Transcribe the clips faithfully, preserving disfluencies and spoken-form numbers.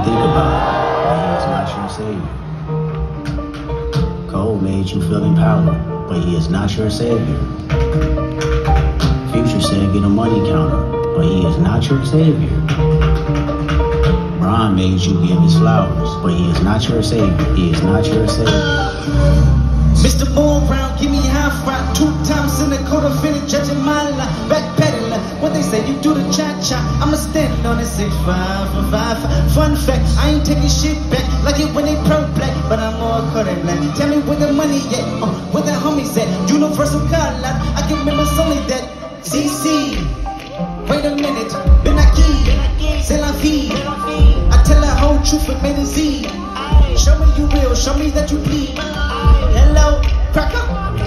think about it, he is not your savior. Cole made you feel empowered, but he is not your savior. Future said get a money counter, but he is not your savior. Ron made you give his flowers, but he is not your savior. He is not your savior. Mister Bull Brown, give me half right. Two times in the court of finish, judging my life. Backpedaling, when they say you do the cha-cha, I'ma stand on it six five for five. Fun fact, I ain't taking shit back like it when they pro-black, but I'm more Kodak black. Tell me where the money at, uh, where the homies at. Universal car lot, I can remember only that. C C, wait a minute, Ben Aki, c'est la vie. I tell the whole truth and made it Z. Show me you real, show me that you bleed. Hello, cracker.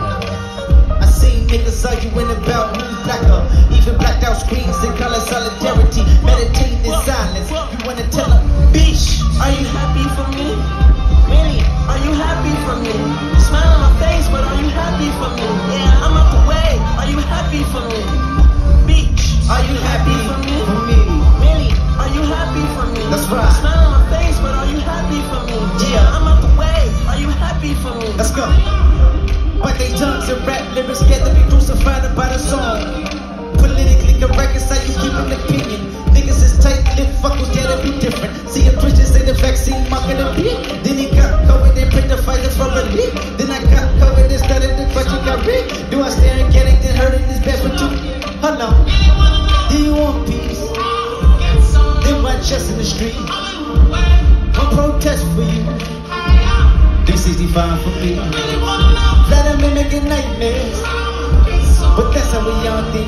I seen niggas arguing about who's blacker. Even blacked out screens and color solidarity. Meditating in silence. You wanna tell her, bitch, Are you happy for me? Really? Are you happy for me? You smile on my face, but are you happy for me? Yeah, I'm out the way. Are you happy for me? Bitch, are you happy for me? For me? Really? Are you happy for me? That's right. You smile on my face, but are you happy for me? Yeah, I'm out the way. Are you happy for me? Let's go. But they tongues and rap lyrics scared to be crucified by the song. Politically correct is how you keep an opinion. Niggas is tight-lipped, fuck was there to be different. See a Christian say the vaccine market a beat. Then he got COVID and print the fighters for relief. Then I got COVID and started the question got rigged. Do I stare and get it and hurt in this bed for two? Hold on. Do you want peace? Then why just in the street? I'll protest for you. three sixty-five for me. Let them making nightmares, but that's how we all think.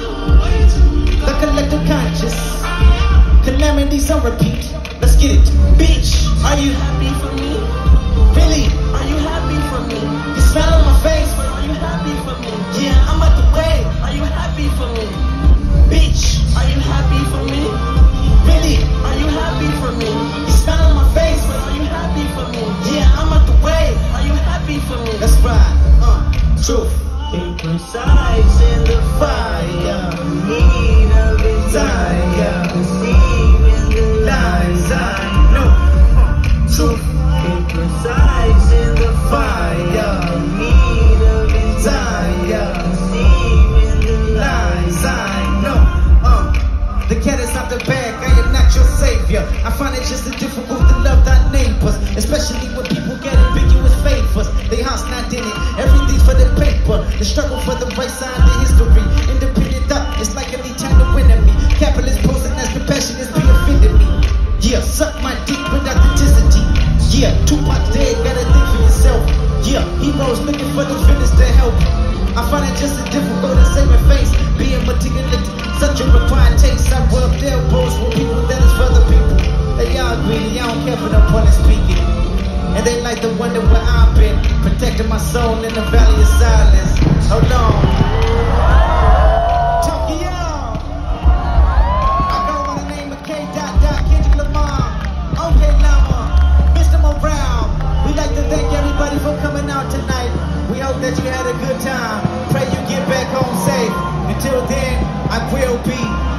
The collective conscious, calamities on repeat. Let's get it, bitch. Are you happy for me? Really? Are you happy for me? You smile on my face, but are you happy for me? Yeah, I'm out the way. Are you happy for me? Bitch, are you happy for me? Really? Are you happy for me? You smile on my face, but are you happy for me? Yeah, I'm out the way. Are you happy for me? That's right. Uh, truth. It resides in the fire, need of desire, deceiving the lies I know. Truth. It resides in the fire, need of desire, deceiving the lies I know. Uh, the cat is out the bag, I am not your savior. I find it just as difficult to love thy neighbors, especially when people get ambiguous favors. They hearts not in it, everything's for the paper. The struggle for the right side of history. Independent thought, it's like an eternal enemy. Capitalist posing as compassion is being offended me. Yeah, suck my dick with authenticity. Yeah, Tupac dead, gotta think for yourself. Yeah, heroes looking for the villains to help. I find it just as difficult as saving face. Being meticulous, such a required taste. I rub elbows with people that is for the people. They all greedy, I don't care for no point of speaking. And they like to wonder where I've been, protecting my soul in the valley of silence. Hold on. Tokyo. I go by the name of K. Dot Dot Kendrick Lamar. Okay, Llama. Mister Mo Brown. We'd like to thank everybody for coming out tonight. We hope that you had a good time. Pray you get back home safe. Until then, I will be